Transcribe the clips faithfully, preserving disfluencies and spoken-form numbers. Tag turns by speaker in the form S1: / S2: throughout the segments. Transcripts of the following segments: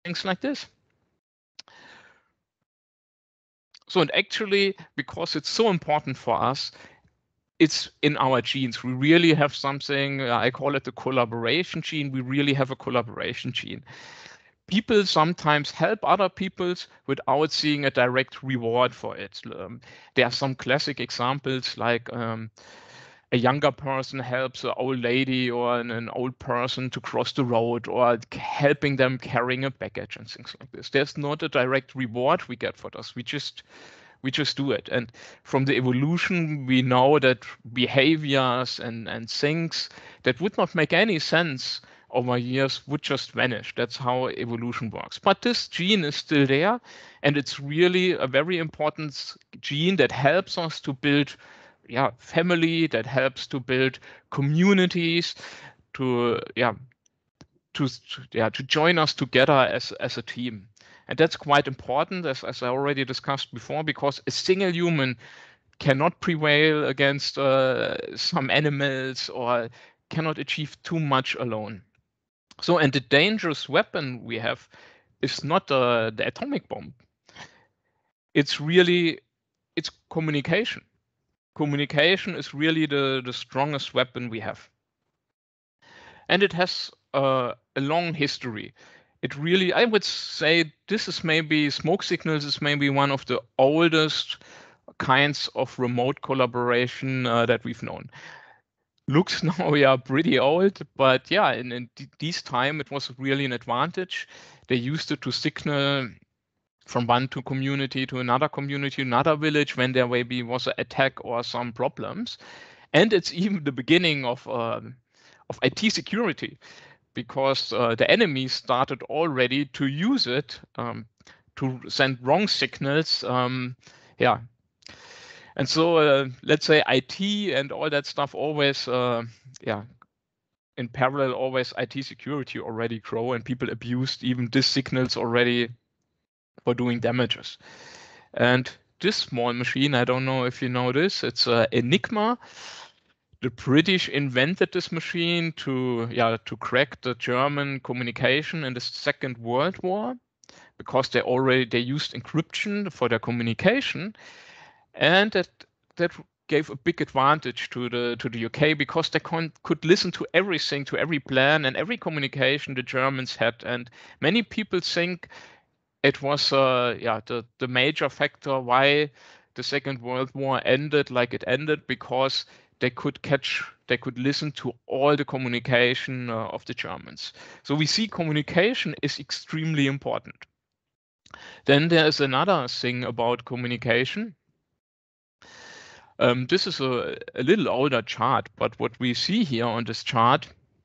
S1: things like this. So, and actually, because it's so important for us, it's in our genes. We really have something, uh, I call it the collaboration gene. We really have a collaboration gene. People sometimes help other people without seeing a direct reward for it. Um, there are some classic examples like um, a younger person helps an old lady or an, an old person to cross the road, or helping them carrying a baggage and things like this. There's not a direct reward we get for this. We just we just do it. And from the evolution, we know that behaviors and, and things that would not make any sense over years would just vanish. That's how evolution works. But this gene is still there, and it's really a very important gene that helps us to build yeah, family, that helps to build communities, to yeah, to yeah, to join us together as as a team. And that's quite important, as, as I already discussed before, because a single human cannot prevail against uh, some animals or cannot achieve too much alone. So, and the dangerous weapon we have is not uh, the atomic bomb. It's really, it's communication. Communication is really the, the strongest weapon we have. And it has uh, a long history. It really, I would say, this is maybe smoke signals is maybe one of the oldest kinds of remote collaboration uh, that we've known. Looks now we are pretty old, but yeah, in, in this time it was really an advantage. They used it to signal from one to community to another community, another village when there maybe was an attack or some problems. And it's even the beginning of um, of I T security, because uh, the enemy started already to use it um, to send wrong signals. Um, yeah. And so uh, let's say I T and all that stuff always, uh, yeah, in parallel, always I T security already grow, and people abused even these signals already for doing damages. And this small machine, I don't know if you know this, it's uh, Enigma. The British invented this machine to yeah to crack the German communication in the Second World War, because they already they used encryption for their communication, and that that gave a big advantage to the to the U K, because they con- could listen to everything, to every plan and every communication the Germans had. And many people think it was uh, yeah the the major factor why the Second World War ended like it ended, because they could catch, they could listen to all the communication uh, of the Germans. So we see communication is extremely important. Then there is another thing about communication. Um, this is a, a little older chart, but what we see here on this chart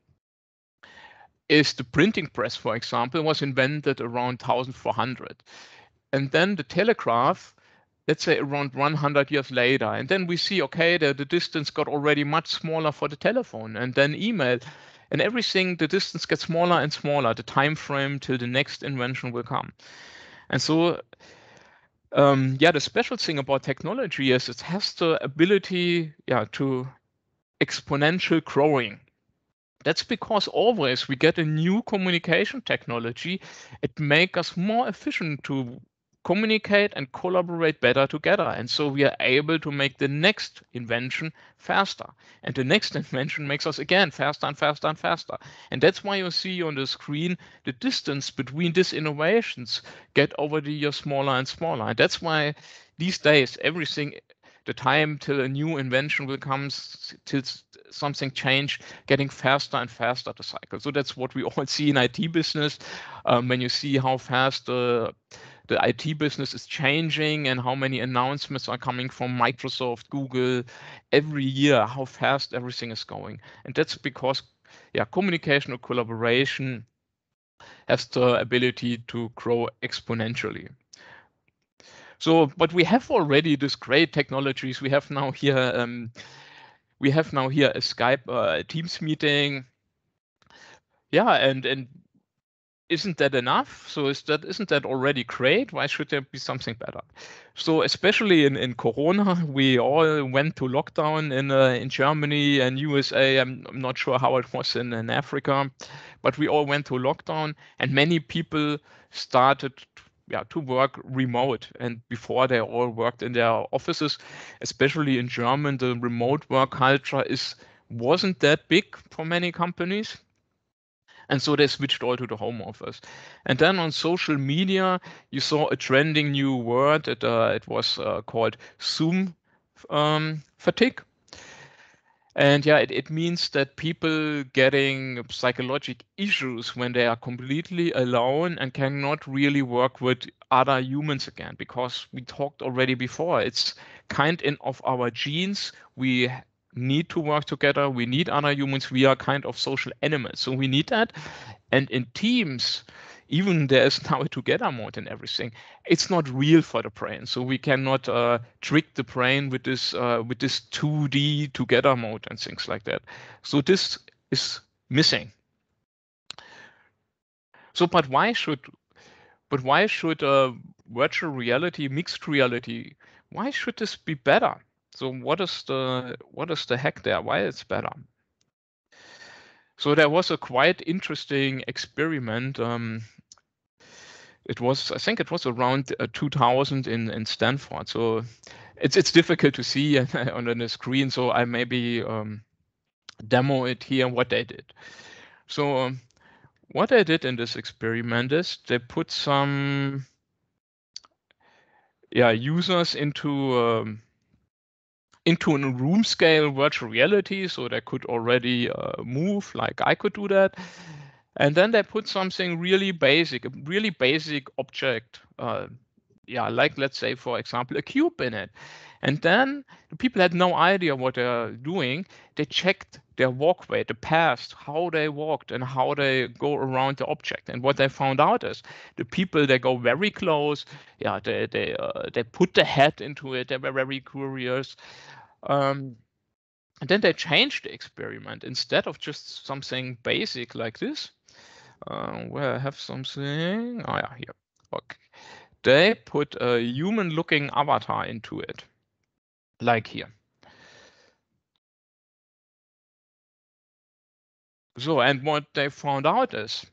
S1: is the printing press, for example, was invented around fourteen hundred. And then the telegraph, let's say around one hundred years later. And then we see, okay, the, the distance got already much smaller for the telephone, and then email, and everything, the distance gets smaller and smaller, the time frame till the next invention will come. And so, um, yeah, the special thing about technology is it has the ability, yeah, to exponential growing. That's because always we get a new communication technology. It makes us more efficient to communicate and collaborate better together. And so we are able to make the next invention faster. And the next invention makes us again faster and faster and faster. And that's why you see on the screen the distance between these innovations get over the year smaller and smaller. And that's why these days everything, the time till a new invention will come, till something change, getting faster and faster the cycle. So that's what we all see in I T business. Um, when you see how fast the uh, the I T business is changing and how many announcements are coming from Microsoft, Google every year, how fast everything is going. And that's because, yeah, communication or collaboration has the ability to grow exponentially. So, but we have already these great technologies. We have now here, um, we have now here a Skype uh, Teams meeting. Yeah, and and isn't that enough? So is that isn't that already great? Why should there be something better? So especially in, in Corona, we all went to lockdown in uh, in Germany and U S A. I'm, I'm not sure how it was in, in Africa, but we all went to lockdown, and many people started yeah, to work remote. And before, they all worked in their offices. Especially in Germany, the remote work culture is wasn't that big for many companies. And so they switched all to the home office. And then on social media, you saw a trending new word. It, uh, it was uh, called Zoom um, fatigue. And yeah, it, it means that people getting psychological issues when they are completely alone and cannot really work with other humans again, because we talked already before. It's kind in of our genes. We need to work together. We need other humans. We are kind of social animals. So we need that. And in teams, even there is now a together mode and everything. It's not real for the brain, so we cannot uh, trick the brain with this uh, with this two D together mode and things like that. So this is missing. So, but why should but why should uh, virtual reality, mixed reality, why should this be better? So what is the what is the heck there? Why it's better? So there was a quite interesting experiment. Um, it was, I think it was around uh, two thousand in, in Stanford. So it's it's difficult to see on the screen. So I maybe um, demo it here what they did. So um, what they did in this experiment is they put some yeah users into um, into a room scale virtual reality, so they could already uh, move like I could do that. And then they put something really basic, a really basic object, uh, yeah, like let's say, for example, a cube in it. And then the people had no idea what they're doing. They checked their walkway, the past, how they walked and how they go around the object. And what they found out is the people, they go very close. Yeah, they they uh, they put the head into it. They were very curious. Um, and then they changed the experiment. Instead of just something basic like this, uh, where I have something, oh yeah, here, okay. They put a human-looking avatar into it, like here. So, and what they found out is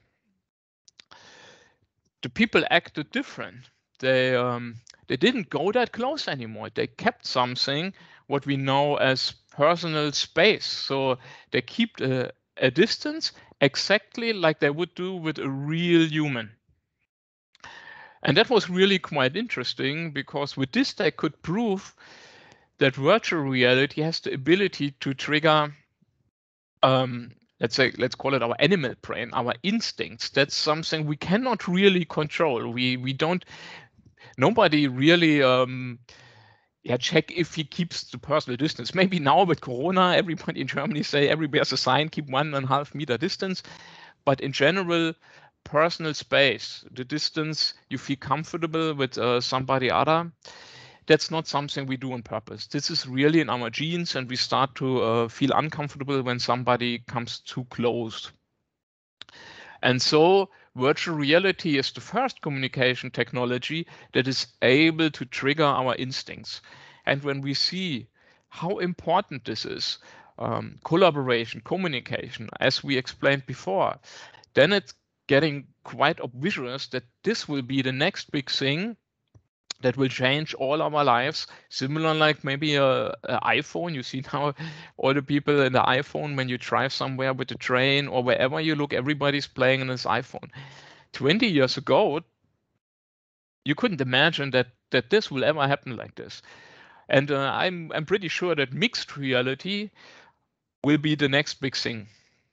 S1: the people acted different. They um, they didn't go that close anymore. They kept something what we know as personal space. So they keep a, a distance exactly like they would do with a real human. And that was really quite interesting, because with this they could prove that virtual reality has the ability to trigger um, let's say, let's call it our animal brain, our instincts. That's something we cannot really control. We we don't. Nobody really. Um, yeah, check if he keeps the personal distance. Maybe now with Corona, everybody in Germany say everybody has a sign, keep one and a half meter distance. But in general, personal space, the distance you feel comfortable with uh, somebody other, that's not something we do on purpose. This is really in our genes, and we start to uh, feel uncomfortable when somebody comes too close. And so virtual reality is the first communication technology that is able to trigger our instincts. And when we see how important this is, um, collaboration, communication, as we explained before, then it's getting quite obvious that this will be the next big thing that will change all our lives. Similar like maybe a, a iPhone. You see now all the people in the iPhone, when you drive somewhere with the train or wherever you look, everybody's playing on this iPhone. twenty years ago, you couldn't imagine that that this will ever happen like this. And uh, I'm I'm pretty sure that mixed reality will be the next big thing.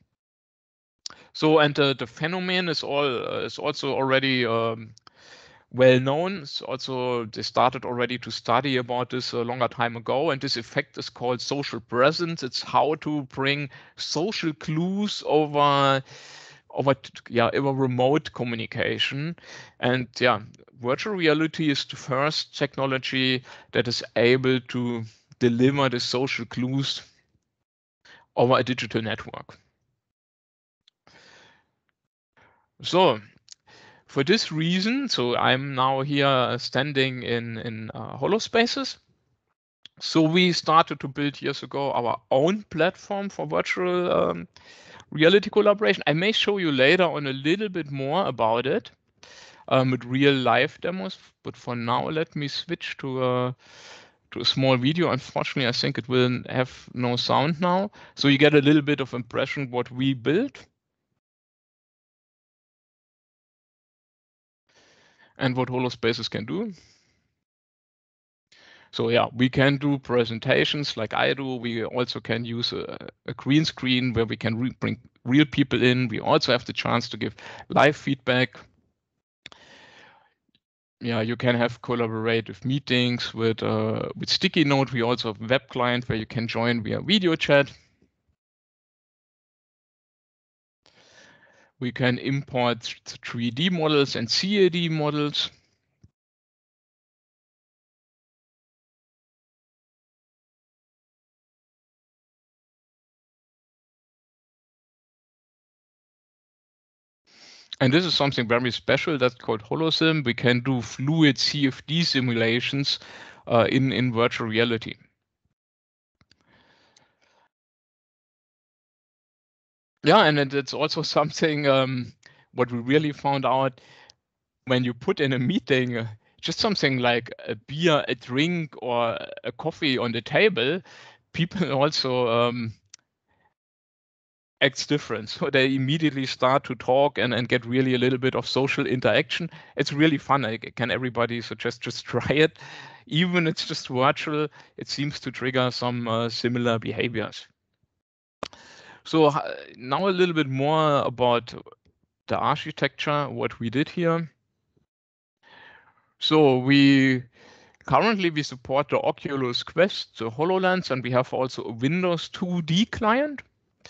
S1: So, and uh, the phenomenon is all uh, is also already um, well known. It's also, they started already to study about this a longer time ago, and this effect is called social presence. It's how to bring social clues over over yeah over remote communication. And yeah, virtual reality is the first technology that is able to deliver the social clues over a digital network. So For this reason, so I'm now here standing in, in uh, HoloSpaces. So we started to build years ago our own platform for virtual um, reality collaboration. I may show you later on a little bit more about it um, with real live demos, but for now, let me switch to a, to a small video. Unfortunately, I think it will have no sound now. So you get a little bit of impression what we built and what HoloSpaces can do. So yeah, we can do presentations like I do. We also can use a, a green screen where we can re bring real people in. We also have the chance to give live feedback. Yeah, you can have collaborative meetings with uh, with Sticky Note. We also have a web client where you can join via video chat. We can import three D models and C A D models. And this is something very special that's called HoloSim. We can do fluid C F D simulations uh, in, in virtual reality. Yeah, and it's also something um, what we really found out when you put in a meeting, uh, just something like a beer, a drink, or a coffee on the table, people also um, acts different. So they immediately start to talk and, and get really a little bit of social interaction. It's really fun. I can everybody suggest just try it. Even it's just virtual, it seems to trigger some uh, similar behaviors. So uh, now a little bit more about the architecture, what we did here. So we currently we support the Oculus Quest, the HoloLens, and we have also a Windows two D client.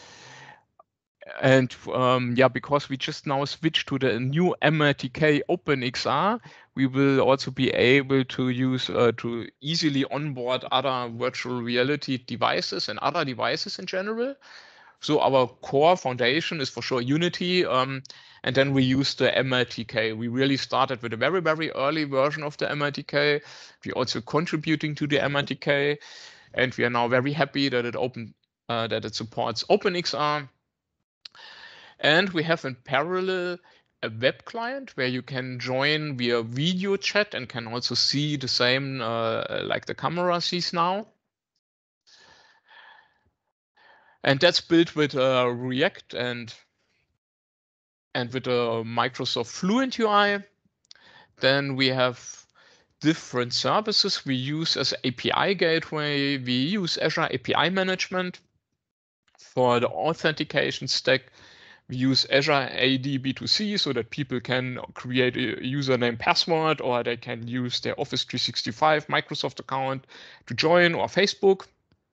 S1: And um, yeah, because we just now switched to the new M R T K OpenXR, we will also be able to use uh, to easily onboard other virtual reality devices and other devices in general. So our core foundation is for sure Unity, um, and then we use the M R T K. We really started with a very, very early version of the M R T K. We're also contributing to the M R T K, and we are now very happy that it open uh, that it supports OpenXR. And we have in parallel a web client where you can join via video chat and can also see the same uh, like the camera sees now. And that's built with uh, React and and with a Microsoft Fluent U I. Then we have different services we use as A P I gateway. We use Azure A P I management. For the authentication stack, we use Azure A D B two C so that people can create a username password, or they can use their Office three sixty-five Microsoft account to join, or Facebook.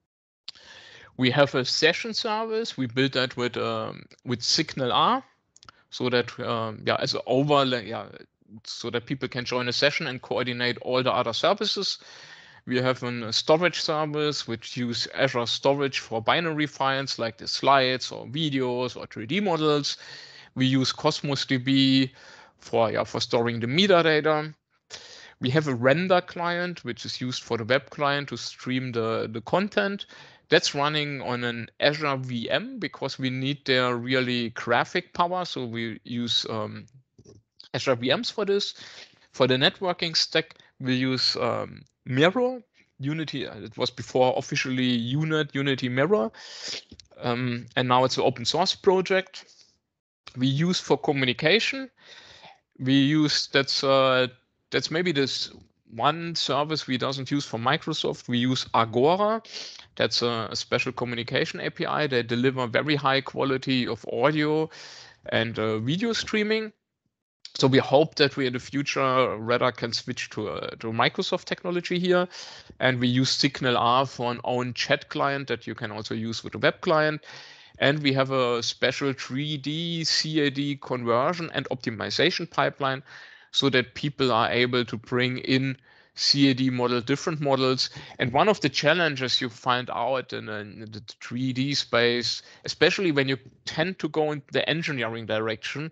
S1: We have a session service. We built that with um, with SignalR, so that um, yeah, as an overlay, yeah, so that people can join a session and coordinate all the other services. We have a storage service which use Azure Storage for binary files like the slides or videos or three D models. We use Cosmos D B for yeah for storing the metadata. We have a render client which is used for the web client to stream the, the content. That's running on an Azure V M because we need their really graphic power. So we use um, Azure V Ms for this. For the networking stack, we use um, Mirror, Unity. It was before officially Unit, Unity Mirror. Um, and now it's an open source project. We use for communication. We use, that's, uh, that's maybe this one service we doesn't use for Microsoft. We use Agora. That's a, a special communication A P I. They deliver very high quality of audio and uh, video streaming. So we hope that we in the future rather can switch to uh, to Microsoft technology here, and we use SignalR for an own chat client that you can also use with a web client. And we have a special three D C A D conversion and optimization pipeline so that people are able to bring in C A D model, different models. And one of the challenges you find out in, in the three D space, especially when you tend to go in the engineering direction,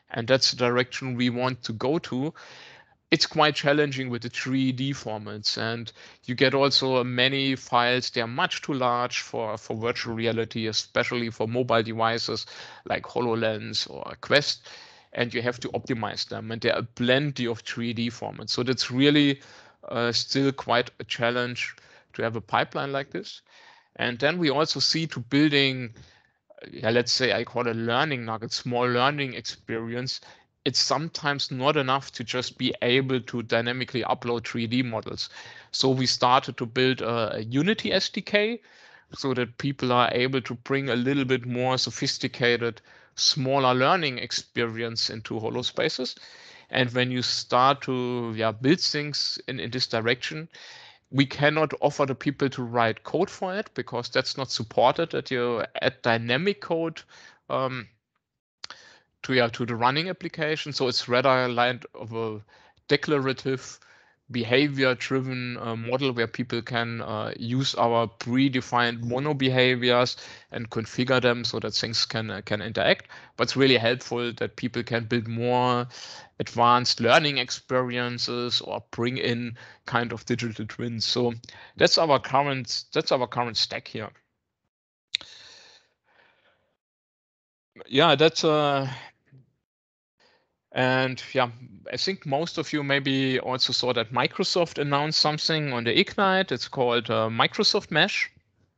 S1: and that's the direction we want to go to. It's quite challenging with the three D formats, and you get also many files. They're much too large for, for virtual reality, especially for mobile devices like HoloLens or Quest, and you have to optimize them. And there are plenty of three D formats. So that's really uh, still quite a challenge to have a pipeline like this. And then we also see to building, yeah, let's say I call it learning nugget, small learning experience. It's sometimes not enough to just be able to dynamically upload three D models. So we started to build a, a Unity S D K so that people are able to bring a little bit more sophisticated, smaller learning experience into HoloSpaces. And when you start to yeah, build things in, in this direction, we cannot offer the people to write code for it because that's not supported, that you add dynamic code um, to yeah to the running application. So it's rather a line of a declarative, behavior-driven uh, model where people can uh, use our predefined mono behaviors and configure them so that things can uh, can interact. But it's really helpful that people can build more advanced learning experiences or bring in kind of digital twins. So that's our current that's our current stack here. Yeah, that's uh And yeah, I think most of you maybe also saw that Microsoft announced something on the Ignite. It's called uh, Microsoft Mesh.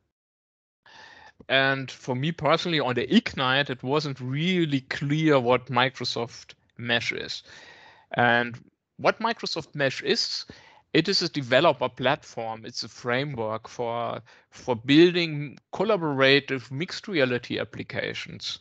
S1: And for me personally, on the Ignite, it wasn't really clear what Microsoft Mesh is. And what Microsoft Mesh is, it is a developer platform. It's a framework for, for building collaborative mixed reality applications.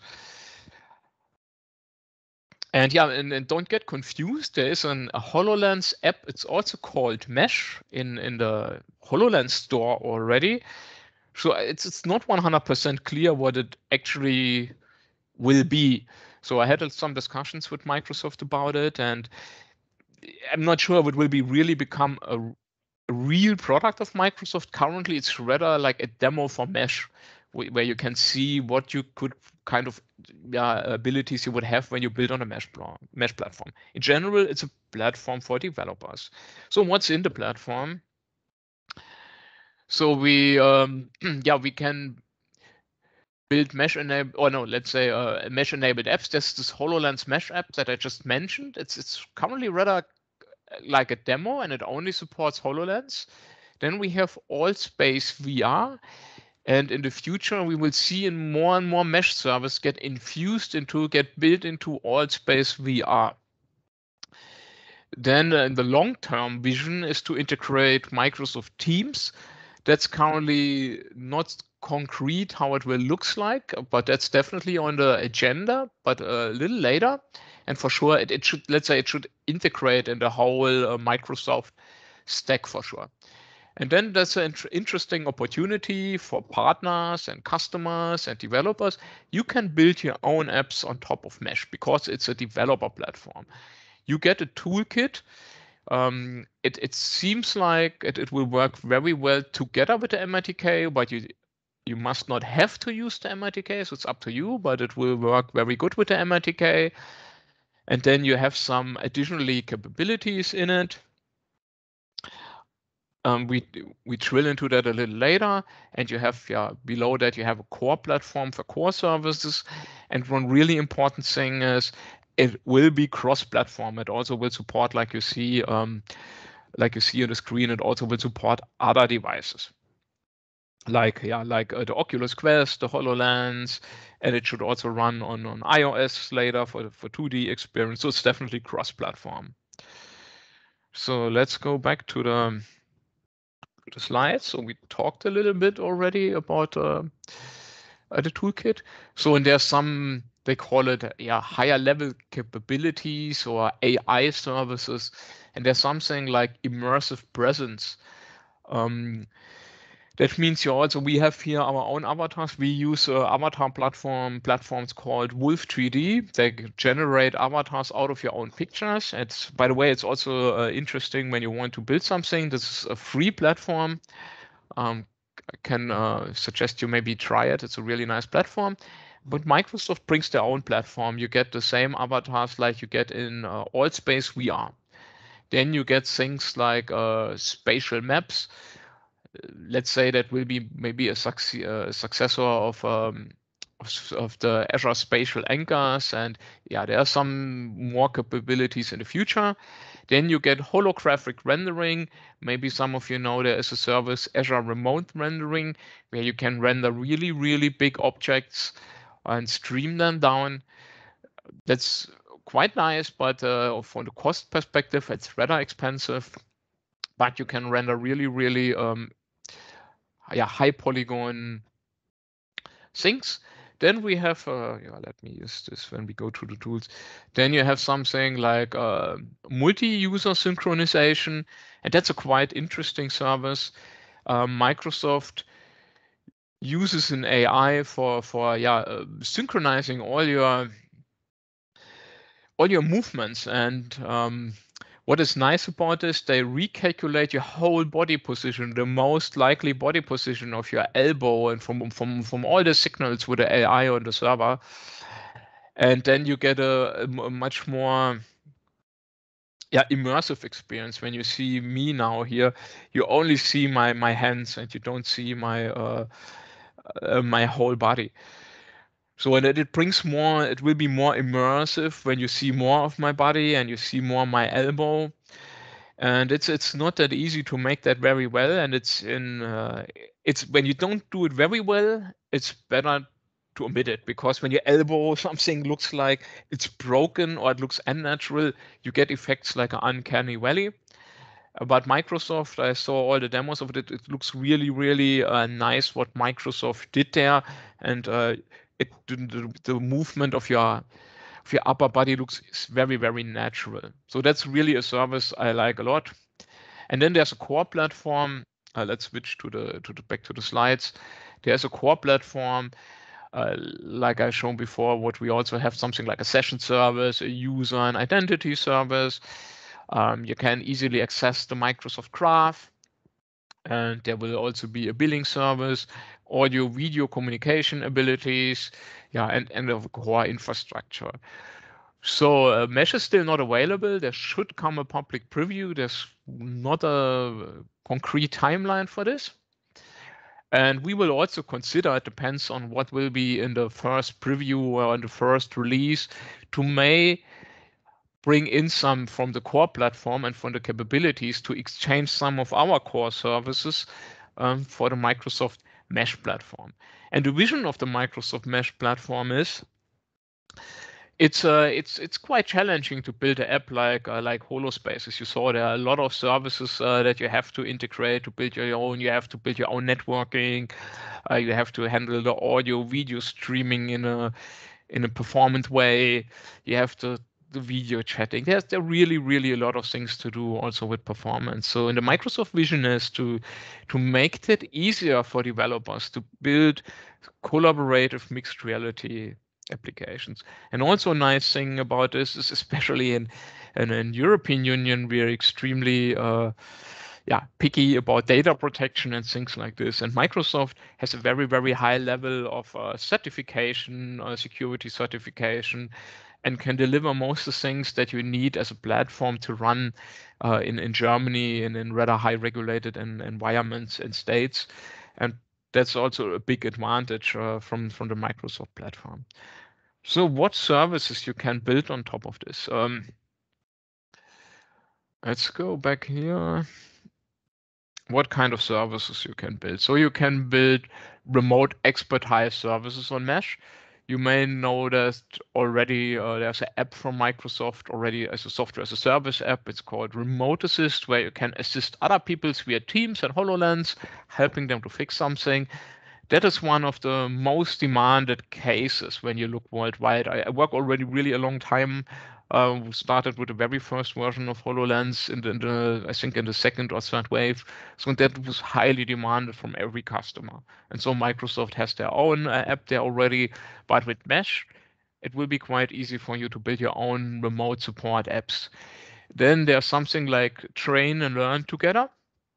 S1: And yeah, and, and don't get confused. There is an, a HoloLens app. It's also called Mesh in, in the HoloLens store already. So it's it's not one hundred percent clear what it actually will be. So I had some discussions with Microsoft about it, and I'm not sure if it will be really become a, a real product of Microsoft. Currently, it's rather like a demo for Mesh, where you can see what you could kind of yeah, abilities you would have when you build on a mesh, mesh platform. In general, it's a platform for developers. So what's in the platform? So we um, yeah we can build mesh enabled, or no, let's say uh, mesh enabled apps. There's this HoloLens Mesh app that I just mentioned. It's it's currently rather like a demo, and it only supports HoloLens. Then we have AllSpace V R. And in the future, we will see in more and more mesh servers get infused into, get built into AllSpace V R. Then uh, the long-term vision is to integrate Microsoft Teams. That's currently not concrete how it will look like, but that's definitely on the agenda, but a little later. And for sure, it, it should, let's say, it should integrate in the whole uh, Microsoft stack for sure. And then there's an interesting opportunity for partners and customers and developers. You can build your own apps on top of Mesh because it's a developer platform. You get a toolkit. Um, it, it seems like it, it will work very well together with the M I T K, but you you must not have to use the M I T K, so it's up to you, but it will work very good with the M I T K. And then you have some additionally capabilities in it. Um, we we drill into that a little later, and you have yeah below that you have a core platform for core services, and one really important thing is it will be cross-platform. It also will support, like you see, um, like you see on the screen, it also will support other devices, like yeah like uh, the Oculus Quest, the HoloLens, and it should also run on on iOS later for for two D experience. So it's definitely cross-platform. So let's go back to the the slides. So we talked a little bit already about uh, uh, the toolkit. So and there's some, they call it yeah higher level capabilities or A I services, and there's something like immersive presence. Um, that means you also, we have here our own avatars. We use uh, avatar platform platforms called Wolf three D. They generate avatars out of your own pictures. It's, by the way, it's also uh, interesting when you want to build something. This is a free platform. Um, I can uh, suggest you maybe try it. It's a really nice platform. but Microsoft brings their own platform. You get the same avatars like you get in uh, AllSpace V R. Then you get things like uh, spatial maps. Let's say that will be maybe a suc- uh, successor of, um, of of the Azure Spatial Anchors, and yeah, there are some more capabilities in the future. Then you get holographic rendering. Maybe some of you know there is a service, Azure Remote Rendering, where you can render really, really big objects and stream them down. That's quite nice, but uh, from the cost perspective, it's rather expensive. But you can render really, really um, yeah, high polygon things. Then we have, uh, yeah, let me use this when we go to the tools. Then you have something like uh, multi-user synchronization, and that's a quite interesting service. Uh, Microsoft uses an A I for for yeah uh, synchronizing all your all your movements. And um, what is nice about this, they recalculate your whole body position, the most likely body position of your elbow, and from from from all the signals with the A I on the server. And then you get a, a much more yeah immersive experience. When you see me now here, you only see my my hands and you don't see my uh, uh, my whole body. So and it brings more, it will be more immersive when you see more of my body and you see more my elbow. And it's it's not that easy to make that very well. And it's in uh, it's when you don't do it very well, it's better to omit it, because when your elbow something looks like it's broken or it looks unnatural, you get effects like an uncanny valley. About Microsoft, I saw all the demos of it. It looks really, really uh, nice what Microsoft did there, and uh, it the, the movement of your of your upper body looks very, very natural. So that's really a service I like a lot. And then there's a core platform. Uh, let's switch to the to the back to the slides. There's a core platform. Uh, like I shown before, what we also have something like a session service, a user and identity service. Um, you can easily access the Microsoft Graph, and there will also be a billing service, audio, video communication abilities, yeah, and, and a core infrastructure. So uh, Mesh is still not available. There should come a public preview. There's not a concrete timeline for this. And we will also consider, it depends on what will be in the first preview or in the first release, to may bring in some from the core platform and from the capabilities to exchange some of our core services um, for the Microsoft Mesh platform. And the vision of the Microsoft Mesh platform is it's uh, it's it's quite challenging to build an app like uh, like HoloSpace. As you saw, there are a lot of services uh, that you have to integrate to build your own. You have to build your own networking. Uh, you have to handle the audio, video streaming in a in a performant way. You have to the video chatting. There's there really really a lot of things to do also with performance. So in the Microsoft vision is to to make it easier for developers to build collaborative mixed reality applications. And also a nice thing about this is, especially in in, in European Union, we are extremely uh, yeah picky about data protection and things like this. And Microsoft has a very very high level of uh, certification, uh, security certification, and can deliver most of the things that you need as a platform to run uh, in in Germany and in rather high regulated and environments and states. And that's also a big advantage uh, from from the Microsoft platform. So what services you can build on top of this? Um, let's go back here. What kind of services you can build? So you can build remote expertise services on Mesh. You may know that already uh, there's an app from Microsoft already as a software as a service app. It's called Remote Assist, where you can assist other people via Teams and HoloLens, helping them to fix something. That is one of the most demanded cases when you look worldwide. I, I work already really a long time. Uh, we started with the very first version of HoloLens in the, in the, I think in the second or third wave. So that was highly demanded from every customer. And so Microsoft has their own uh, app there already, but with Mesh, it will be quite easy for you to build your own remote support apps. Then there's something like train and learn together.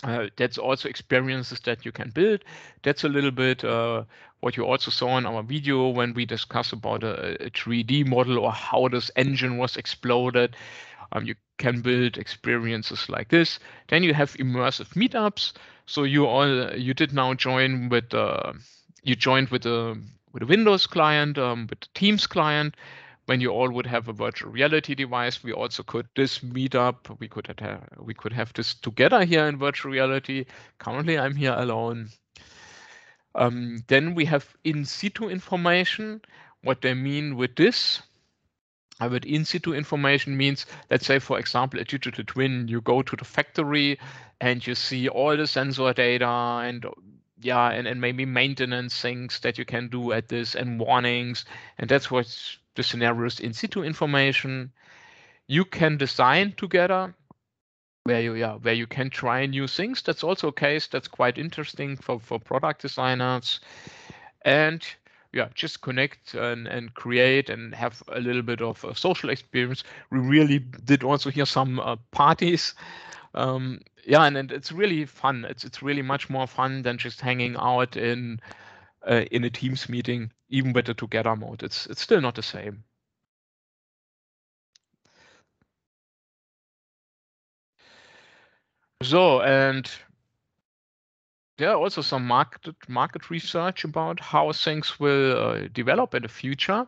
S1: Uh, that's also experiences that you can build. That's a little bit uh, what you also saw in our video when we discuss about a, a three D model or how this engine was exploded. Um, you can build experiences like this. Then you have immersive meetups. So you all you did now join with uh, you joined with a with a Windows client, um, with the Teams client. When you all would have a virtual reality device, we also could this meetup. We could have we could have this together here in virtual reality. Currently, I'm here alone. Um, then we have in situ information. What they mean with this. Uh, With in situ information means, let's say, for example, a digital twin, you go to the factory and you see all the sensor data and yeah, and, and maybe maintenance things that you can do at this and warnings. And that's what the scenarios in situ information. You can design together where you yeah, where you can try new things. That's also a case that's quite interesting for, for product designers. And yeah, just connect and, and create and have a little bit of a social experience. We really did also hear some uh, parties. Um, yeah, and, and it's really fun. It's it's really much more fun than just hanging out in uh, in a Teams meeting, even with the together mode. It's it's still not the same. So, and there are also some market market research about how things will uh, develop in the future.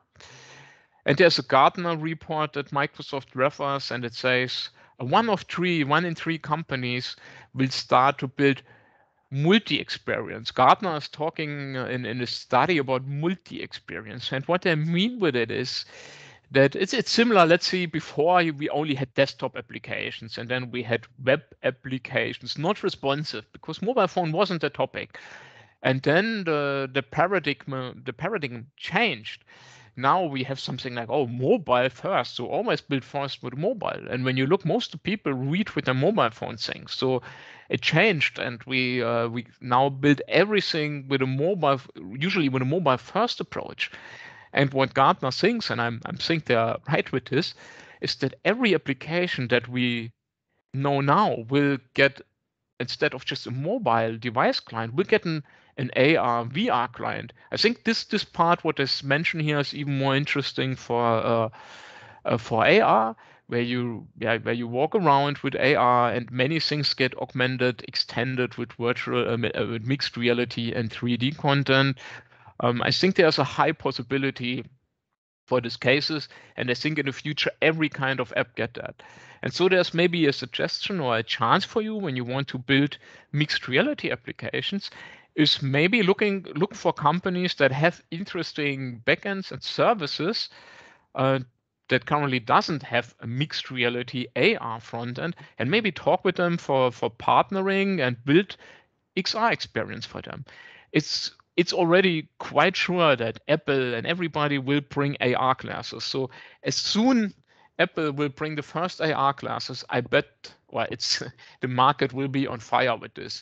S1: And there's a Gartner report that Microsoft refers, and it says uh, one of three, one in three companies will start to build multi-experience. Gartner is talking uh, in, in a study about multi-experience. And what they mean with it is that it's, it's similar. Let's see, before we only had desktop applications and then we had web applications, not responsive because mobile phone wasn't the topic. And then the, the paradigm, the paradigm changed. Now we have something like, oh, mobile first. So always build first with mobile. And when you look, most of people read with their mobile phone things. So it changed, and we uh, we now build everything with a mobile, usually with a mobile first approach. And what Gartner thinks, and I'm I'm think they're right with this, is that every application that we know now will get, instead of just a mobile device client, we'll get an an A R V R client. I think this this part what is mentioned here is even more interesting for uh, uh, for A R, where you yeah where you walk around with A R and many things get augmented, extended with virtual uh, uh, with mixed reality and three D content. Um, I think there's a high possibility for these cases, and I think in the future every kind of app get that. And so there's maybe a suggestion or a chance for you when you want to build mixed reality applications is maybe looking look for companies that have interesting backends and services uh, that currently doesn't have a mixed reality A R front end, and maybe talk with them for for partnering and build X R experience for them. It's it's already quite sure that Apple and everybody will bring A R glasses. So as soon Apple will bring the first A R glasses, I bet, well, it's the market will be on fire with this.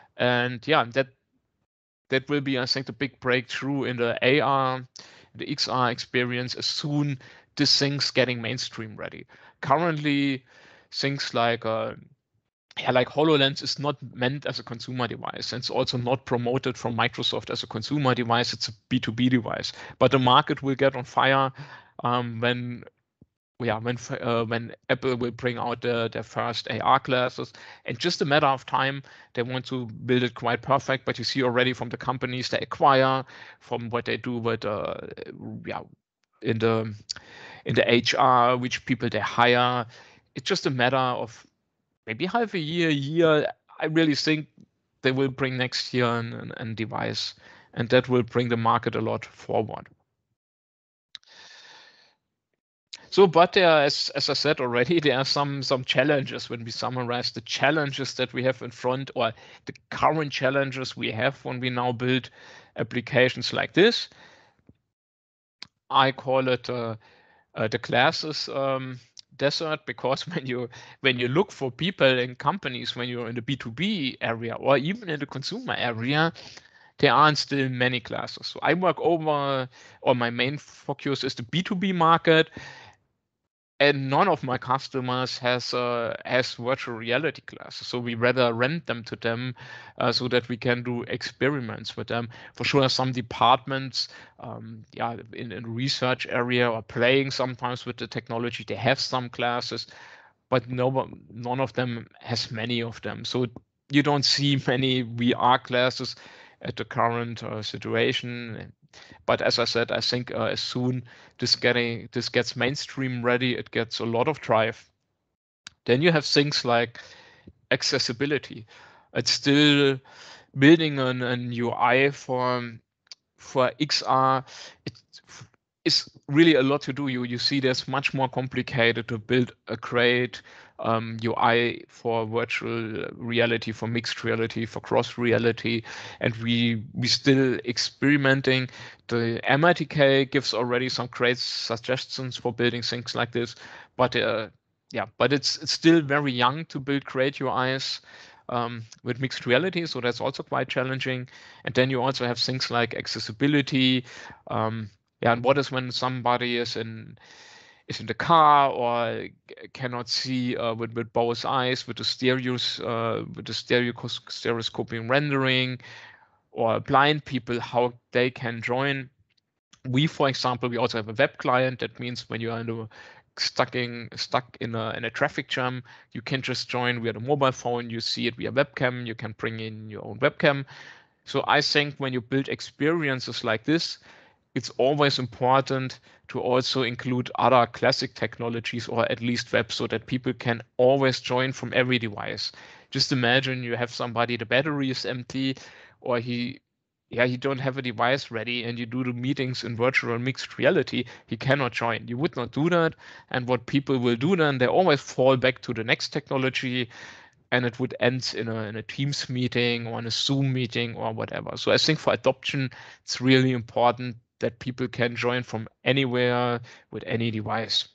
S1: And yeah, that that will be, I think, the big breakthrough in the A R, the X R experience as soon this thing's getting mainstream ready. Currently, things like uh, yeah, like HoloLens is not meant as a consumer device, and it's also not promoted from Microsoft as a consumer device. It's a B two B device. But the market will get on fire um, when, yeah, when uh, when Apple will bring out the, their first A R glasses. And just a matter of time, they want to build it quite perfect. But you see already from the companies they acquire, from what they do with, uh, yeah, in the in the H R, which people they hire. It's just a matter of maybe half a year, year. I really think they will bring next year an, an, an device, and that will bring the market a lot forward. So, but there, are, as as I said already, there are some some challenges when we summarize the challenges that we have in front, or the current challenges we have when we now build applications like this. I call it uh, uh, the classes um, desert, because when you when you look for people in companies, when you're in the B two B area or even in the consumer area, there aren't still many classes. So I work over, or my main focus is the B two B market. and none of my customers has uh, has virtual reality classes, so we rather rent them to them uh, so that we can do experiments with them. For sure, some departments, um, yeah, in in research area or playing sometimes with the technology, they have some classes, but no one, none of them has many of them. So you don't see many V R classes at the current uh, situation. But as I said, I think uh, as soon this getting this gets mainstream ready, it gets a lot of drive. Then you have things like accessibility. It's still building an, an U I for for X R. It is really a lot to do. You you see, there's much more complicated to build a great um, U I for virtual reality, for mixed reality, for cross reality, and we we still experimenting. The M I T K gives already some great suggestions for building things like this, but uh, yeah, but it's it's still very young to build great U Is. Um, with mixed reality, so that's also quite challenging. And then you also have things like accessibility. Um, yeah, and what is when somebody is in is in the car or cannot see uh, with with both eyes, with the stereos, uh, with the stereo stereoscoping rendering, or blind people, how they can join. We, for example, we also have a web client. That means when you are in a, stuck in stuck in a in a traffic jam, you can just join via the mobile phone. You see it via webcam. You can bring in your own webcam. So I think when you build experiences like this, it's always important to also include other classic technologies, or at least web, so that people can always join from every device. Just imagine you have somebody, the battery is empty, or he yeah, he don't have a device ready, and you do the meetings in virtual mixed reality, he cannot join. You would not do that. And what people will do then, they always fall back to the next technology, and it would end in a, in a Teams meeting or in a Zoom meeting or whatever. So I think for adoption, it's really important that people can join from anywhere with any device.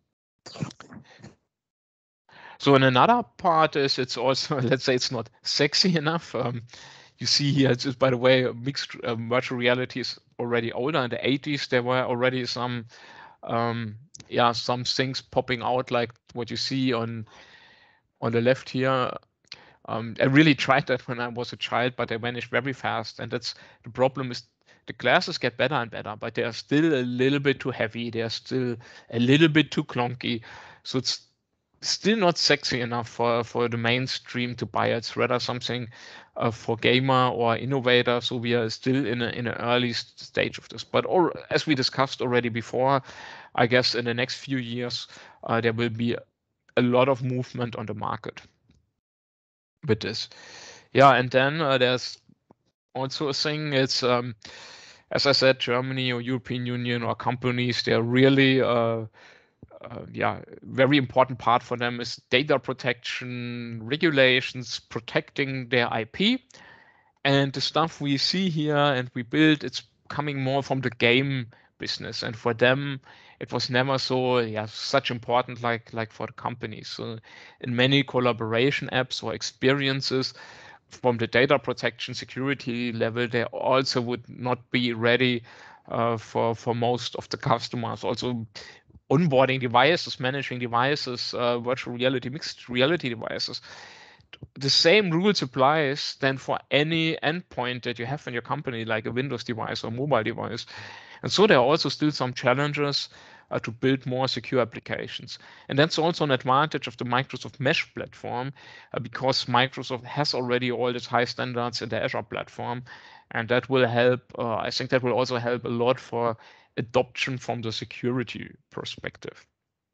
S1: So, and another part is it's also, let's say it's not sexy enough. Um, you see here, just by the way, mixed uh, virtual reality is already older. In the eighties, there were already some, um, yeah, some things popping out like what you see on on the left here. Um, I really tried that when I was a child, but they vanished very fast. And that's the problem is the glasses get better and better, but they are still a little bit too heavy. They are still a little bit too clunky. So it's still not sexy enough for, for the mainstream to buy. It's rather something uh, for gamer or innovator. So we are still in, a, in an early stage of this. But or, as we discussed already before, I guess in the next few years, uh, there will be a lot of movement on the market with this. Yeah, and then uh, there's also a thing. It's um, as I said, Germany or European Union or companies, they're really uh, uh, yeah, very important part for them is data protection, regulations, protecting their I P. And the stuff we see here and we build, it's coming more from the game business. And for them, it was never so yeah such important like like for the companies. So in many collaboration apps or experiences, from the data protection security level, they also would not be ready uh, for for most of the customers. Also, onboarding devices, managing devices, uh, virtual reality, mixed reality devices. The same rules applies then for any endpoint that you have in your company, like a Windows device or mobile device. And so there are also still some challenges uh, to build more secure applications. And that's also an advantage of the Microsoft Mesh platform, uh, because Microsoft has already all these high standards in the Azure platform. And that will help, uh, I think that will also help a lot for adoption from the security perspective.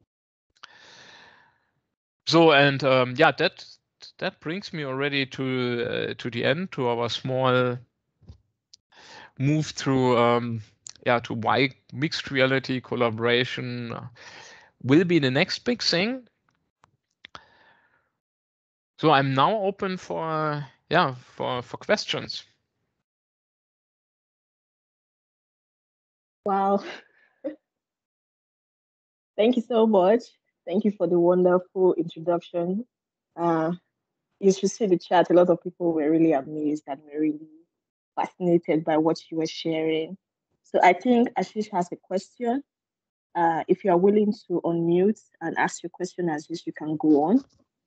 S1: So, and um, yeah, that that brings me already to uh, to the end, to our small move through um, yeah to why mixed reality collaboration will be the next big thing. So I'm now open for yeah for for questions.
S2: Wow. Thank you so much. Thank you for the wonderful introduction. Uh, you should see the chat. A lot of people were really amazed and were really fascinated by what you were sharing. So I think Ashish has a question. Uh, if you are willing to unmute and ask your question as this, you can go on.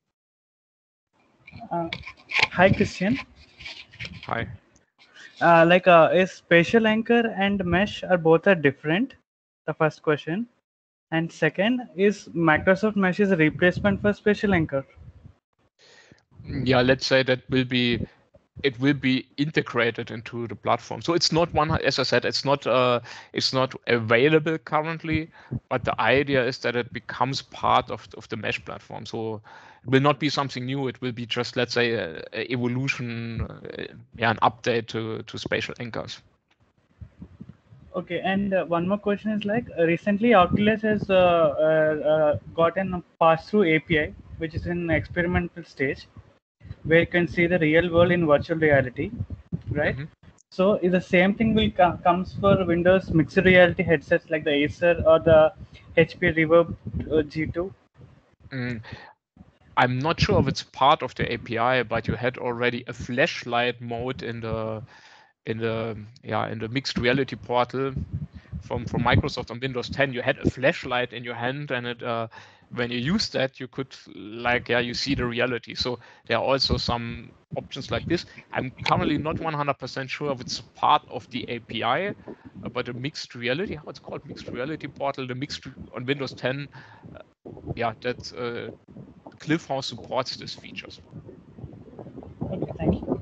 S3: Uh, hi, Christian.
S1: Hi.
S3: Uh, like, uh, is spatial anchor and mesh are both are different? The first question. And second, is Microsoft Mesh is a replacement for spatial anchor?
S1: Yeah, let's say that will be it will be integrated into the platform. So it's not one, as I said, it's not uh, it's not available currently, but the idea is that it becomes part of, of the Mesh platform. So it will not be something new. It will be just, let's say, a, a evolution, uh, yeah, an update to, to spatial anchors.
S3: Okay, and uh, one more question is like uh, recently Oculus has uh, uh, uh, gotten a pass-through A P I, which is in experimental stage, where you can see the real world in virtual reality, right?
S1: Mm-hmm.
S3: So is the same thing will co- comes for Windows mixed reality headsets like the Acer or the H P Reverb uh, G two?
S1: Mm. I'm not sure if it's part of the A P I, but you had already a flashlight mode in the in the yeah in the mixed reality portal from from Microsoft on Windows ten. You had a flashlight in your hand, and it uh, when you used that, you could like yeah you see the reality. So there are also some options like this. I'm currently not one hundred percent sure if it's part of the A P I, uh, but a mixed reality, how it's called, mixed reality portal, the mixed on Windows ten. Uh, yeah, that uh, CliffHouse supports these features.
S3: Okay, thank you.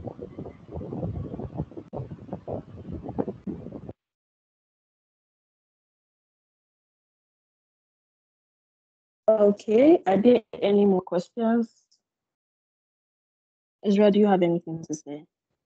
S2: Okay, are there any more questions? Israel, do you have anything to say?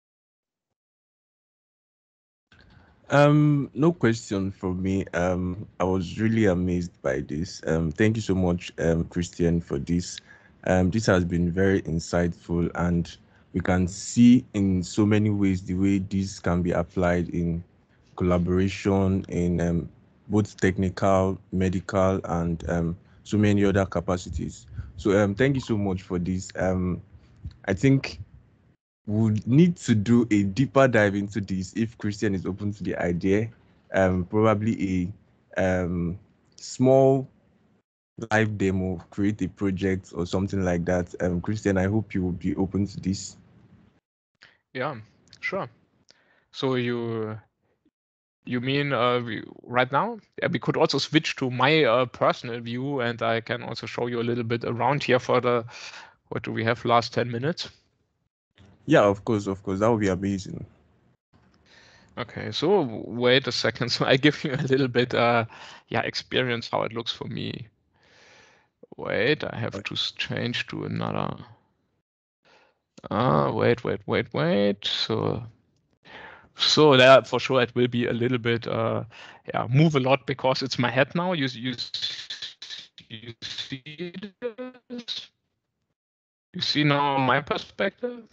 S4: Um, no question from me. Um, I was really amazed by this. Um, thank you so much, um, Christian, for this. Um, this has been very insightful, and we can see in so many ways the way this can be applied in collaboration in um, both technical, medical, and um, so many other capacities. So, um, thank you so much for this. Um, I think we'll need to do a deeper dive into this if Christian is open to the idea. Um, probably a um, small live demo, create a project or something like that. Um, Christian, I hope you will be open to this.
S1: Yeah, sure. So you you mean uh, we, right now? Yeah, we could also switch to my uh, personal view, and I can also show you a little bit around here for the what do we have last ten minutes?
S4: Yeah, of course, of course, that would be amazing.
S1: Okay, so wait a second. So I give you a little bit, uh, yeah, experience how it looks for me. Wait, I have to change to another. Ah, uh, wait, wait, wait, wait. So, so that for sure it will be a little bit, uh, yeah, move a lot because it's my head now. You you you see this? You see now my perspective.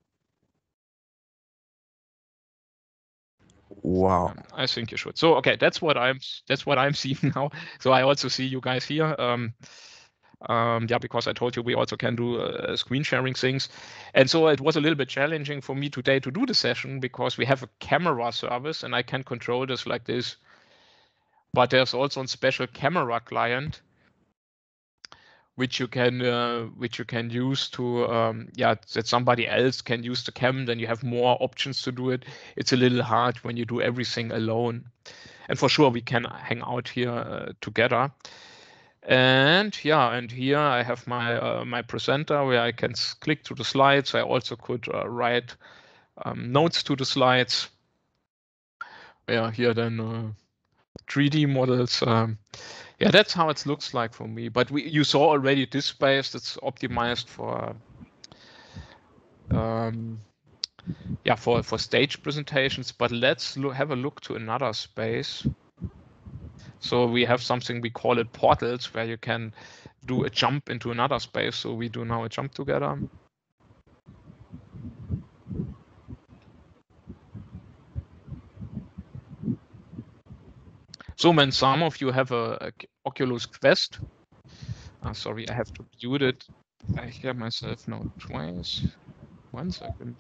S4: Wow.
S1: Um, I think you should. So okay, that's what I'm that's what I'm seeing now. So I also see you guys here. Um, um, yeah, because I told you we also can do uh, screen sharing things, and so it was a little bit challenging for me today to do the session because we have a camera service and I can control this like this. But there's also a special camera client which you can uh, which you can use to um, yeah that somebody else can use the cam. Then you have more options to do it. It's a little hard when you do everything alone. And for sure we can hang out here uh, together. And yeah, and here I have my uh, my presenter where I can click to the slides. I also could uh, write um, notes to the slides. Yeah, here then uh, three D models. Um, yeah, that's how it looks like for me. But we, you saw already this space that's optimized for um, yeah for for stage presentations. But let's look, have a look to another space. So we have something, we call it portals, where you can do a jump into another space. So we do now a jump together. So when some of you have a, a Oculus Quest, uh, sorry, I have to mute it. I hear myself now twice. One second.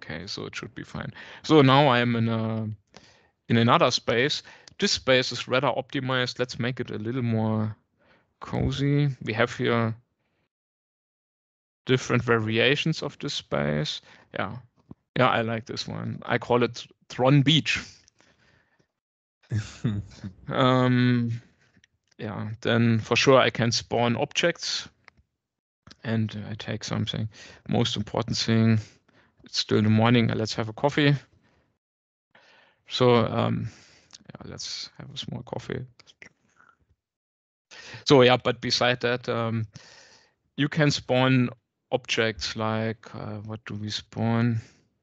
S1: okay, so it should be fine. So now I'm in a in another space. This space is rather optimized. Let's make it a little more cozy. We have here different variations of this space. Yeah, yeah, I like this one. I call it Thron Beach. um, yeah, then for sure I can spawn objects. And I take something. Most important thing, it's still in the morning. Let's have a coffee. So um, yeah, let's have a small coffee. So yeah, but beside that, um, you can spawn objects like, uh, what do we spawn?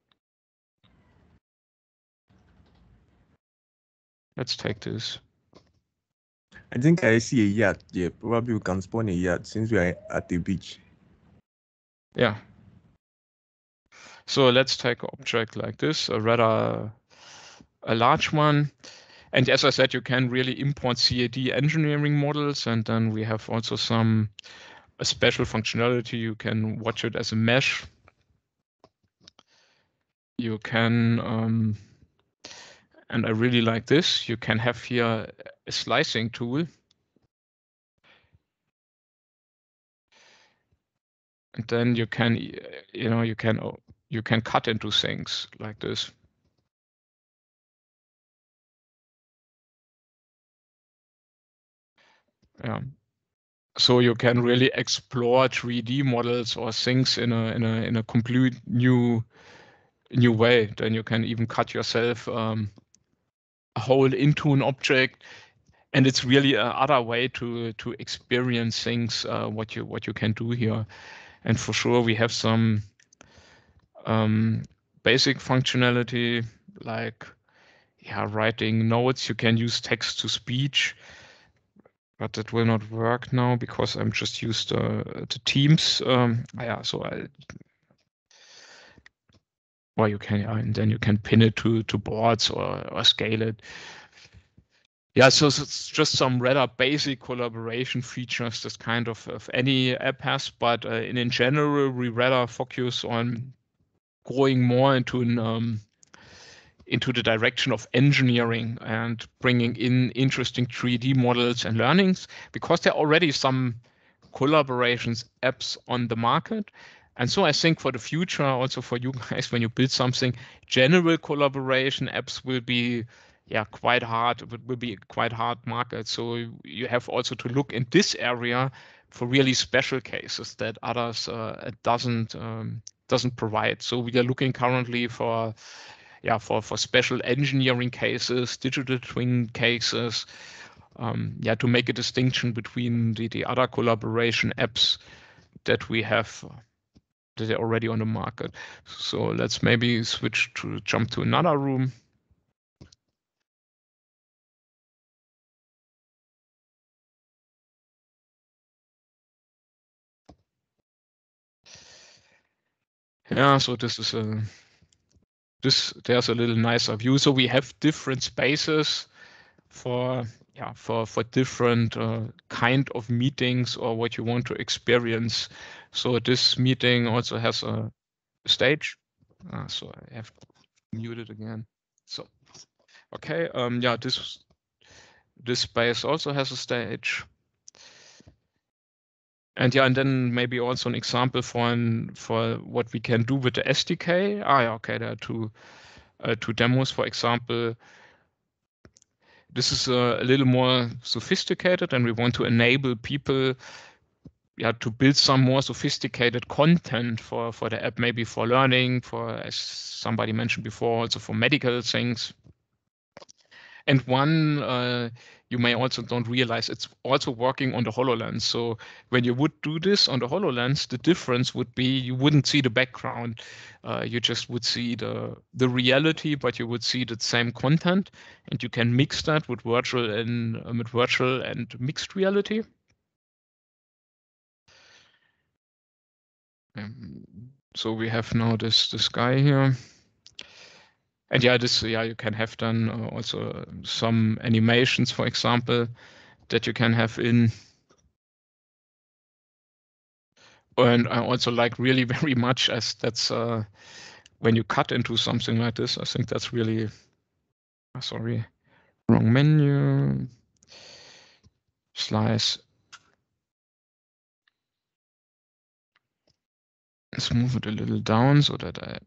S1: Let's take this.
S4: I think I see a yacht. Yeah, probably we can spawn a yacht since we are at the beach.
S1: Yeah. So let's take an object like this, a rather a large one. And as I said, you can really import C A D engineering models, and then we have also some a special functionality. You can watch it as a mesh. You can, um, and I really like this, you can have here a slicing tool. And then you can, you know, you can, you can cut into things like this. Yeah. So you can really explore three D models or things in a in a in a complete new new way. Then you can even cut yourself um, a hole into an object, and it's really a other way to to experience things. Uh, what you what you can do here, and for sure we have some um, basic functionality like yeah writing notes. You can use text to speech. But that will not work now because I'm just used uh, to Teams. Um, yeah, so I, or you can, yeah, and then you can pin it to to boards or or scale it. Yeah, so it's just some rather basic collaboration features that kind of, of any app has. But uh, in in general, we rather focus on going more into an um, into the direction of engineering and bringing in interesting three D models and learnings, because there are already some collaborations apps on the market. And so I think for the future, also for you guys, when you build something, general collaboration apps will be yeah quite hard. It will be a quite hard market. So you have also to look in this area for really special cases that others uh, doesn't um, doesn't provide. So we are looking currently for yeah, for, for special engineering cases, digital twin cases, um, yeah, to make a distinction between the, the other collaboration apps that we have uh, that are already on the market. So let's maybe switch to jump to another room. Yeah, so this is a this there's a little nicer view. So we have different spaces for yeah for for different uh, kind of meetings or what you want to experience. So this meeting also has a stage. Ah, so I have to mute it again. So okay, um, yeah, this this space also has a stage. And yeah, and then maybe also an example for an, for what we can do with the S D K. Ah, yeah, okay, there are two uh, two demos. For example, this is a, a little more sophisticated, and we want to enable people, yeah, to build some more sophisticated content for for the app, maybe for learning, for as somebody mentioned before, also for medical things. And one uh, you may also don't realize, it's also working on the HoloLens. So when you would do this on the HoloLens, the difference would be you wouldn't see the background. Uh, you just would see the the reality, but you would see the same content, and you can mix that with virtual and uh, with virtual and mixed reality. Um, so we have now this this guy here. And yeah, this yeah you can have then uh, also some animations, for example, that you can have in. And I also like really very much as that's uh, when you cut into something like this, I think that's really, oh, sorry, wrong menu, slice. Let's move it a little down so that I,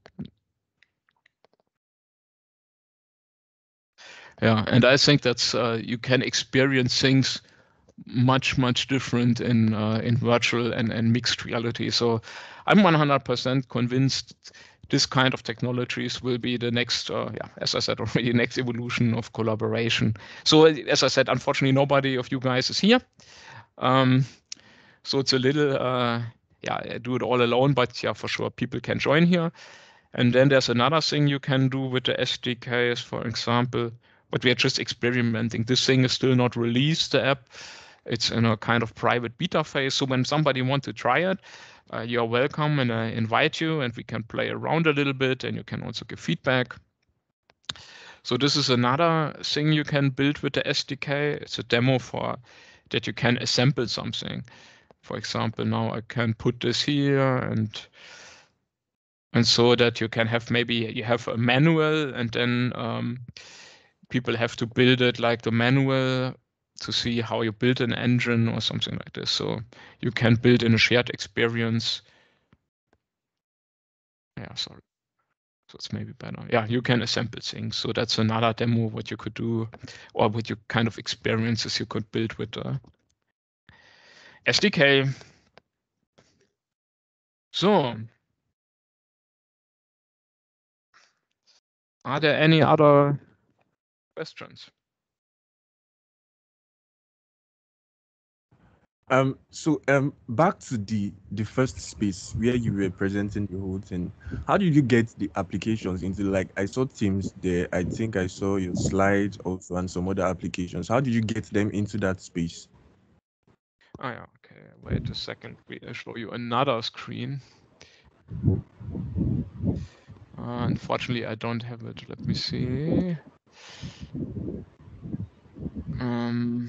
S1: yeah, and I think that's, uh, you can experience things much, much different in uh, in virtual and, and mixed reality. So I'm one hundred percent convinced this kind of technologies will be the next, uh, yeah, as I said already, next evolution of collaboration. So as I said, unfortunately, nobody of you guys is here. Um, so it's a little, uh, yeah, I do it all alone, but yeah, for sure, people can join here. And then there's another thing you can do with the S D Ks, for example, but we are just experimenting. This thing is still not released, the app. It's in a kind of private beta phase. So when somebody wants to try it, uh, you're welcome, and I invite you, and we can play around a little bit, and you can also give feedback. So this is another thing you can build with the S D K. It's a demo for that you can assemble something. For example, now I can put this here, and and so that you can have, maybe you have a manual, and then um, people have to build it like the manual to see how you build an engine or something like this. So you can build in a shared experience. Yeah, sorry. So it's maybe better. Yeah, you can assemble things. So that's another demo what you could do, or what you kind of experiences you could build with the S D K. So, are there any other questions?
S4: Um, so um, back to the the first space where you were presenting the whole thing. How did you get the applications into, like, I saw Teams there. I think I saw your slides also and some other applications. How did you get them into that space?
S1: Oh yeah, okay. Wait a second. We I'll show you another screen. Uh, unfortunately, I don't have it. Let me see. Um.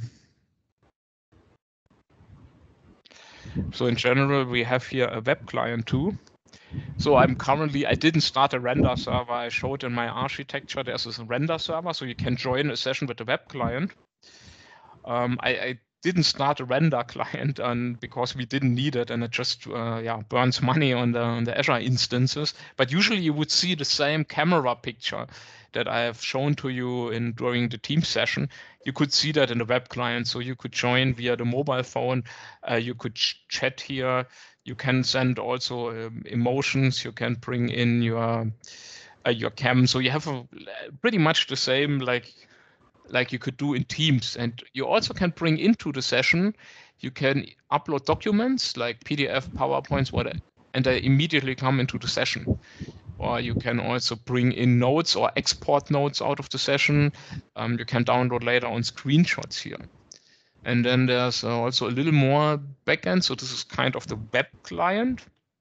S1: So in general, we have here a web client too. So I'm currently, I didn't start a render server. I showed in my architecture, there's a render server, so you can join a session with the web client. Um, I, I didn't start a render client um, because we didn't need it, and it just uh, yeah burns money on the on the Azure instances. But usually you would see the same camera picture that I have shown to you in during the team session. You could see that in the web client, so you could join via the mobile phone. Uh, you could ch chat here. You can send also um, emotions. You can bring in your uh, your cam. So you have a, pretty much the same like like you could do in Teams. And you also can bring into the session. You can upload documents like P D F, PowerPoints, whatever, and they immediately come into the session. Or you can also bring in notes or export notes out of the session. Um, you can download later on screenshots here. And then there's uh, also a little more backend. So this is kind of the web client.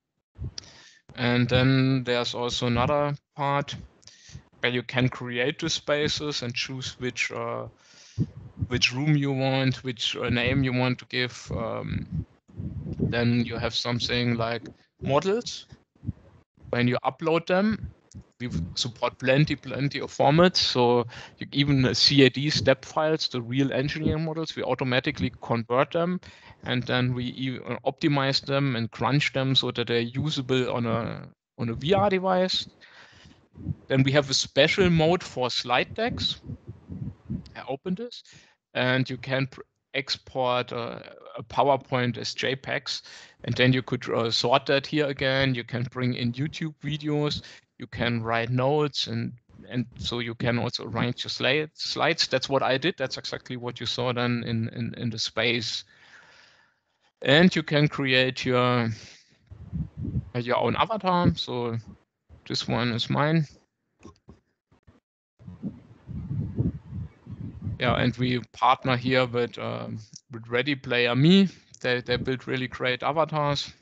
S1: And then there's also another part where you can create the spaces and choose which uh, which room you want, which uh, name you want to give. Um, then you have something like models. When you upload them, we support plenty, plenty of formats. So you, even uh, C A D step files, the real engineering models, we automatically convert them, and then we even optimize them and crunch them so that they're usable on a on a V R device. Then we have a special mode for slide decks. I opened this, and you can export uh, a PowerPoint as JPEGs, and then you could uh, sort that here again. You can bring in YouTube videos. You can write notes, and and so you can also arrange your slide, slides. That's what I did. That's exactly what you saw then in in, in the space. And you can create your your own avatar. So this one is mine. Yeah, and we partner here with uh, with Ready Player Me. They they build really great avatars,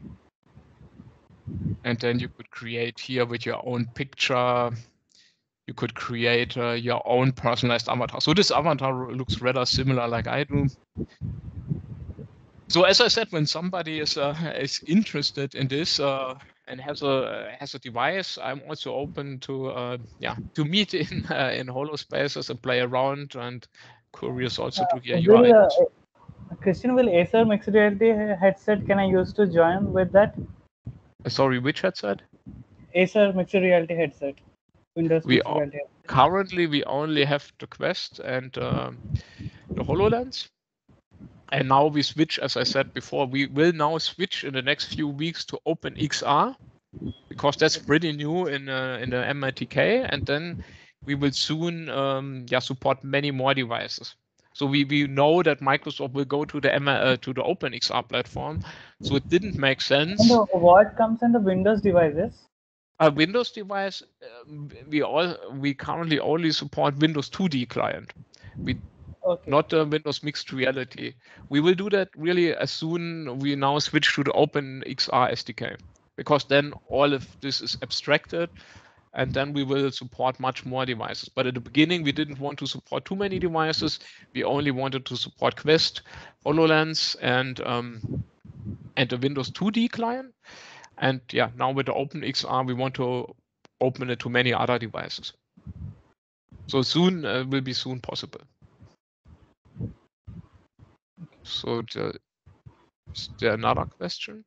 S1: and then you could create here with your own picture. You could create uh, your own personalized avatar. So this avatar looks rather similar like I do. So as I said, when somebody is uh, is interested in this, uh, and has a has a device, I'm also open to uh, yeah to meet in uh, in HoloSpaces and play around, and curious also to hear your
S3: Will,
S1: ideas.
S3: uh, Christian, will Acer mixed reality headset can I use to join with that?
S1: Uh, Sorry, which headset?
S3: Acer mixed reality headset. Windows
S1: We
S3: mixed
S1: o-
S3: reality headset.
S1: currently we only have the Quest and um, the HoloLens. And now we switch, as I said before, we will now switch in the next few weeks to OpenXR, because that's pretty new in uh, in the M I T K, and then we will soon um, yeah support many more devices. So we, we know that Microsoft will go to the M I, uh, to the OpenXR platform, so it didn't make sense.
S3: And uh, what comes in the Windows devices?
S1: A Windows device, um, we all we currently only support Windows two D client. We
S3: Okay.
S1: not uh, Windows mixed reality. We will do that really as soon we now switch to the OpenXR S D K, because then all of this is abstracted, and then we will support much more devices. But at the beginning, we didn't want to support too many devices. We only wanted to support Quest, HoloLens, and um, and the Windows two D client. And yeah, now with the OpenXR, we want to open it to many other devices. So soon uh, will be soon possible. So the, is there another question?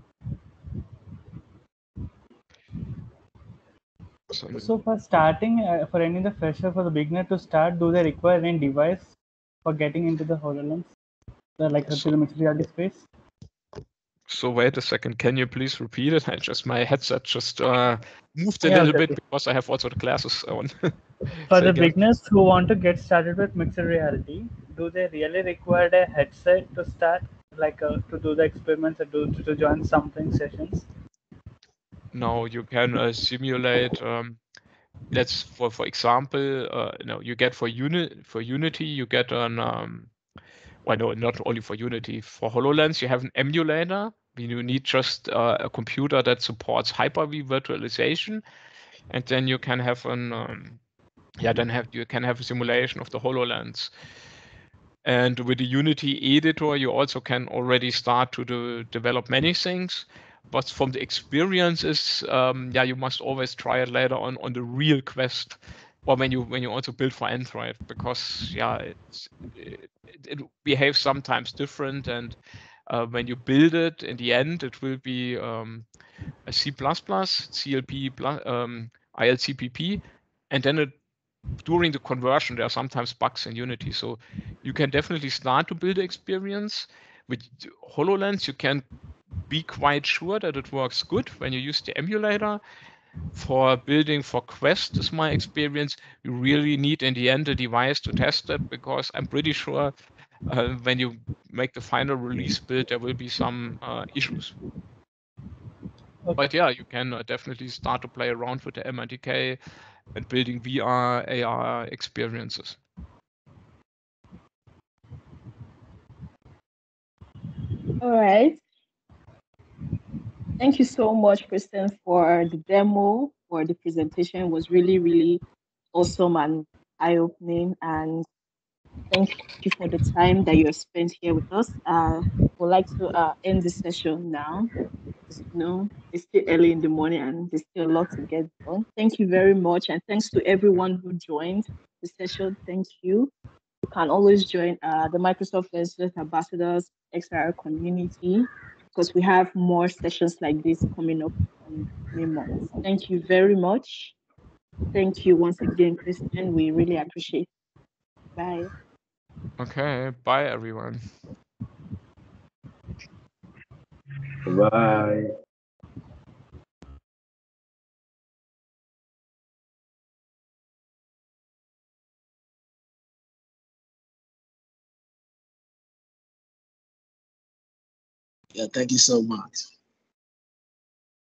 S1: So,
S3: So for starting, uh, for any of the fresher, for the beginner to start, do they require any device for getting into the HoloLens? The, like
S1: So-
S3: to the mixed reality space?
S1: so wait a second, can you please repeat it? I just my headset just uh, moved a
S3: Yeah,
S1: little
S3: okay,
S1: bit
S3: okay.
S1: because I have also the glasses on.
S3: For
S1: Say
S3: the
S1: again.
S3: beginners who want to get started with mixed reality, do they really require a headset to start, like uh, to do the experiments or do, to join something sessions?
S1: No, you can uh, simulate. Um, let's for for example, uh, you know, you get for unit for Unity, you get an um, well, no, not only for Unity. For HoloLens, you have an emulator. You need just uh, a computer that supports Hyper-V virtualization, and then you can have an um, yeah, then have you can have a simulation of the HoloLens. And with the Unity editor, you also can already start to do, develop many things. But from the experiences, um, yeah, you must always try it later on on the real Quest, or when you when you also build for Android, because yeah, it's, it, it behaves sometimes different, and uh, when you build it, in the end, it will be um, a C plus plus, C L P, um, I L C P P, and then it during the conversion, there are sometimes bugs in Unity. So you can definitely start to build the experience. With HoloLens, you can be quite sure that it works good when you use the emulator. For building for Quest, is my experience, you really need in the end a device to test it, because I'm pretty sure uh, when you make the final release build, there will be some uh, issues.
S3: Okay.
S1: But yeah, you can uh, definitely start to play around with the M I T K and building V R, A R experiences.
S2: All right. Thank you so much, Kristen, for the demo, for the presentation. It was really, really awesome and eye-opening. And thank you for the time that you have spent here with us. Uh, would like to uh, end the session now. As you know, it's still early in the morning and there's still a lot to get done. Thank you very much. And thanks to everyone who joined the session. Thank you. You can always join uh, the Microsoft Resident Ambassadors X R community, because we have more sessions like this coming up in coming months. Thank you very much. Thank you once again, Kristen. We really appreciate it. Bye.
S1: Okay, bye everyone.
S5: Bye.
S6: Yeah, thank you so much.